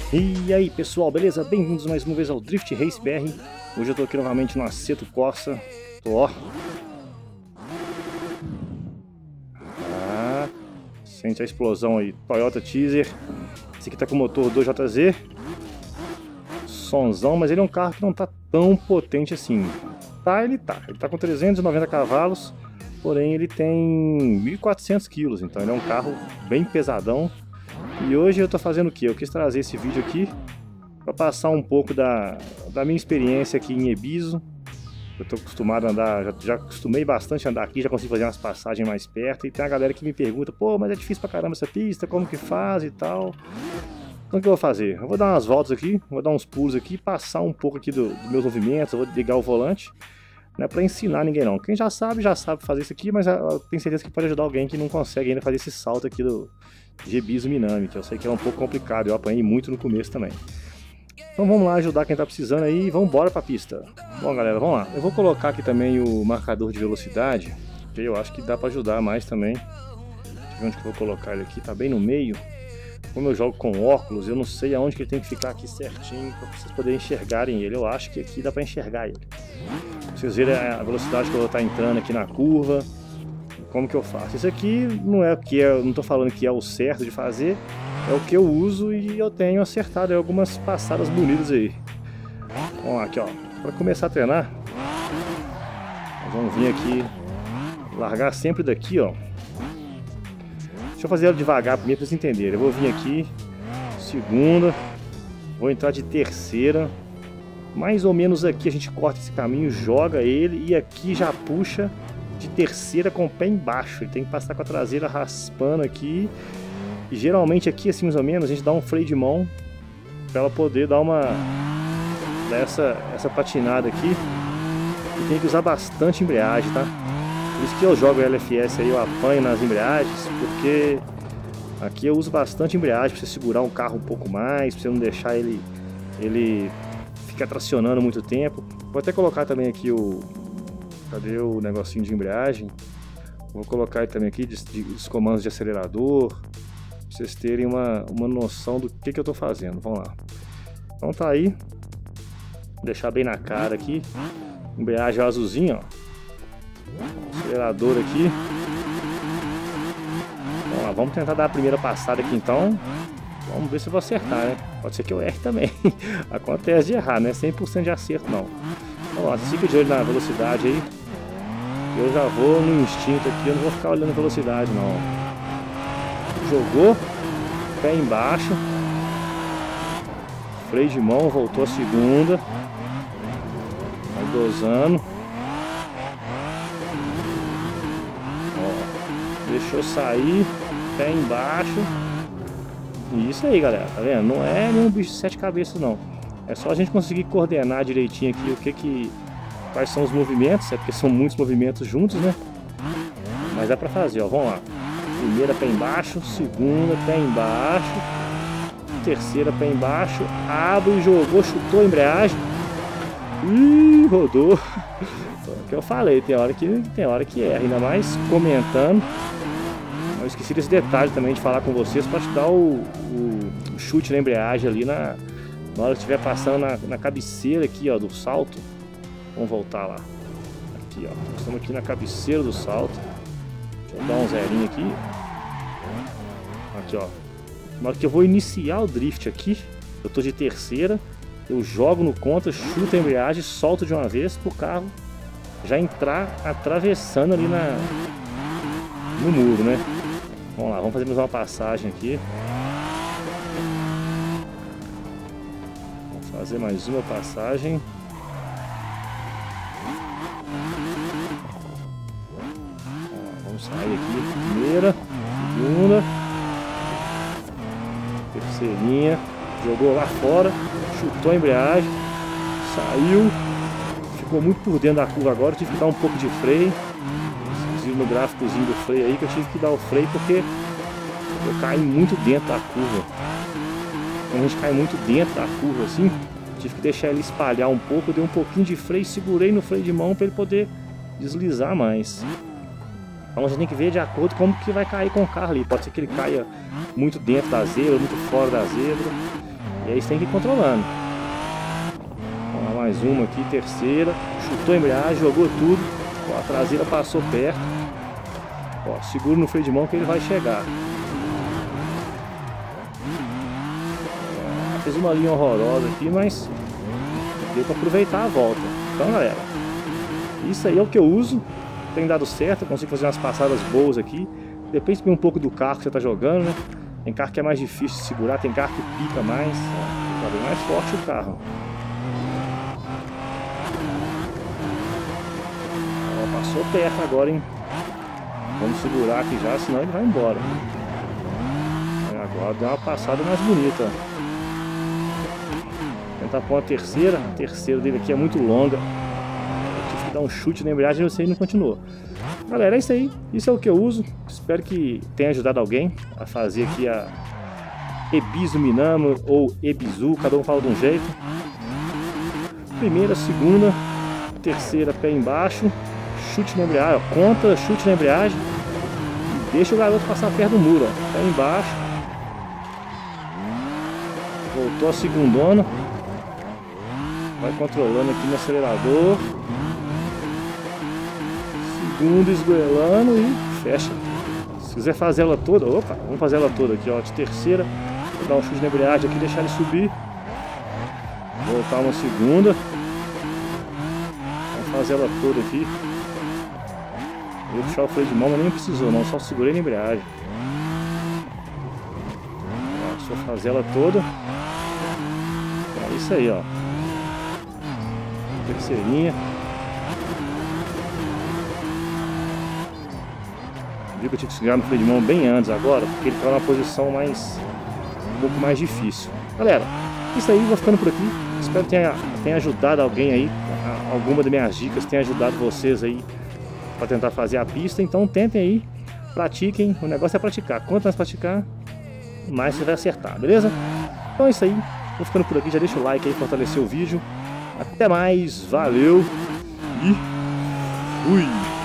E aí pessoal, beleza? Bem-vindos mais uma vez ao Drift Race BR. Hoje eu tô aqui novamente no Assetto Corsa. Tô, ó. Sente a explosão aí, Toyota Teaser. Esse aqui tá com motor 2JZ. Sonzão, mas ele é um carro que não tá tão potente assim. Ele tá com 390 cavalos, porém ele tem 1.400 quilos, então ele é um carro bem pesadão. E hoje eu tô fazendo o que? Eu quis trazer esse vídeo aqui para passar um pouco da minha experiência aqui em Ebisu. Eu tô acostumado a andar, já acostumei bastante a andar aqui, já consigo fazer umas passagens mais perto. E tem a galera que me pergunta, pô, mas é difícil pra caramba essa pista, como que faz e tal. Então o que eu vou fazer? Eu vou dar umas voltas aqui, vou dar uns pulos aqui, passar um pouco aqui dos meus movimentos, eu vou ligar o volante. Não é pra ensinar ninguém não. Quem já sabe fazer isso aqui, mas eu tenho certeza que pode ajudar alguém que não consegue ainda fazer esse salto aqui de Ebisu Minami, que eu sei que é um pouco complicado, eu apanhei muito no começo também. Então vamos lá ajudar quem tá precisando aí e vamos embora pra pista. Bom galera, vamos lá. Eu vou colocar aqui também o marcador de velocidade, que eu acho que dá pra ajudar mais também. Deixa eu ver onde que eu vou colocar ele aqui, tá bem no meio. Como eu jogo com óculos, eu não sei aonde que ele tem que ficar aqui certinho para vocês poderem enxergarem ele. Eu acho que aqui dá para enxergar ele. Pra vocês verem a velocidade que eu vou estar entrando aqui na curva. Como que eu faço? Isso aqui não é o que eu não estou falando que é o certo de fazer, é o que eu uso e eu tenho acertado algumas passadas bonitas aí. Vamos lá, aqui ó. Para começar a treinar, nós vamos vir aqui, largar sempre daqui ó. Deixa eu fazer ela devagar primeiro para vocês entenderem. Eu vou vir aqui, segunda, vou entrar de terceira. Mais ou menos aqui a gente corta esse caminho, joga ele e aqui já puxa de terceira com o pé embaixo. Ele tem que passar com a traseira raspando aqui. E geralmente aqui assim mais ou menos a gente dá um freio de mão para ela poder dar essa patinada aqui. E tem que usar bastante embreagem, tá? Por isso que eu jogo LFS aí, eu apanho nas embreagens, porque aqui eu uso bastante embreagem para você segurar o carro um pouco mais, para você não deixar ele ficar tracionando muito tempo. Vou até colocar também aqui cadê o negocinho de embreagem? Vou colocar também aqui os comandos de acelerador, para vocês terem uma noção do que eu estou fazendo. Vamos lá. Então tá aí, vou deixar bem na cara aqui, embreagem azulzinha, ó. Acelerador aqui. Vamos lá, vamos tentar dar a primeira passada aqui então. Vamos ver se eu vou acertar, né? Pode ser que eu erre também. Acontece de errar, não é 100% de acerto não. Vamos lá, fica de olho na velocidade aí. Eu já vou no instinto aqui, eu não vou ficar olhando a velocidade não. Jogou, pé embaixo, freio de mão, voltou a segunda. Vai dosando. Deixou sair, pé embaixo. E isso aí galera, tá vendo? Não é nenhum bicho de 7 cabeças não. É só a gente conseguir coordenar direitinho aqui quais são os movimentos. É porque são muitos movimentos juntos, né? Mas dá pra fazer, ó, vamos lá. Primeira pé embaixo, segunda pé embaixo, terceira pé embaixo, abre, jogou, chutou a embreagem. Ih, rodou. É o que eu falei, tem hora que erra, ainda mais comentando. Eu esqueci desse detalhe também de falar com vocês para te dar o chute na embreagem ali na hora que estiver passando na cabeceira aqui ó, do salto. Vamos voltar lá. Aqui ó, estamos aqui na cabeceira do salto. Deixa eu dar um zerinho aqui. Aqui ó. Na hora que eu vou iniciar o drift aqui, eu tô de terceira, eu jogo no contra, chuto a embreagem, solto de uma vez pro carro já entrar atravessando ali no muro, né? Vamos lá, vamos fazer mais uma passagem aqui. Vamos fazer mais uma passagem. Vamos sair aqui, primeira, segunda, terceirinha, jogou lá fora, chutou a embreagem, saiu. Ficou muito por dentro da curva agora, tive que dar um pouco de freio. Vocês viram no gráficozinho do freio aí que eu tive que dar o freio porque eu caí muito dentro da curva. Quando a gente cai muito dentro da curva assim, tive que deixar ele espalhar um pouco, eu dei um pouquinho de freio, segurei no freio de mão para ele poder deslizar mais. Então a gente tem que ver de acordo com como que vai cair com o carro ali. Pode ser que ele caia muito dentro da zebra, muito fora da zebra. E aí você tem que ir controlando. Vamos lá, mais uma aqui, terceira. Chutou a embreagem, jogou tudo. Ó, a traseira passou perto. Ó, segura no freio de mão que ele vai chegar. Ó, fez uma linha horrorosa aqui, mas deu para aproveitar a volta. Então, galera, isso aí é o que eu uso. Tem dado certo, eu consigo fazer umas passadas boas aqui. Depende um pouco do carro que você está jogando, né? Tem carro que é mais difícil de segurar, tem carro que pica mais. Ó, bem mais forte o carro. Ó, passou perto agora, hein? Vamos segurar aqui já, senão ele vai embora. Agora deu uma passada mais bonita. Tentar pôr uma terceira. A terceira dele aqui é muito longa. Eu tive que dar um chute na embreagem e você não continuou. Galera, é isso aí. Isso é o que eu uso. Espero que tenha ajudado alguém a fazer aqui a Ebisu Minamo ou Ebisu. Cada um fala de um jeito. Primeira, segunda, terceira, pé embaixo. Chute na embreagem, ó, conta, chute na embreagem e deixa o garoto passar perto do muro, ó, pé embaixo. Voltou a segundona. Vai controlando aqui no acelerador. Segundo esgoelando e fecha. Se quiser fazer ela toda, opa, vamos fazer ela toda aqui, ó, de terceira. Vou dar um chute na embreagem aqui, deixar ele subir. Voltar uma segunda. Vamos fazer ela toda aqui. Eu puxar o freio de mão, mas nem precisou não, só segurei na embreagem. Ó, só fazer ela toda. É isso aí, ó. Terceirinha. Viu que eu tive que segurar no freio de mão bem antes agora, porque ele está numa posição mais um pouco mais difícil. Galera, isso aí, vou ficando por aqui. Espero que tenha ajudado alguém aí. Alguma das minhas dicas tenha ajudado vocês aí para tentar fazer a pista. Então tentem aí, pratiquem. O negócio é praticar. Quanto mais praticar, mais você vai acertar, beleza? Então é isso aí. Vou ficando por aqui. Já deixa o like aí, fortalecer o vídeo. Até mais, valeu e fui!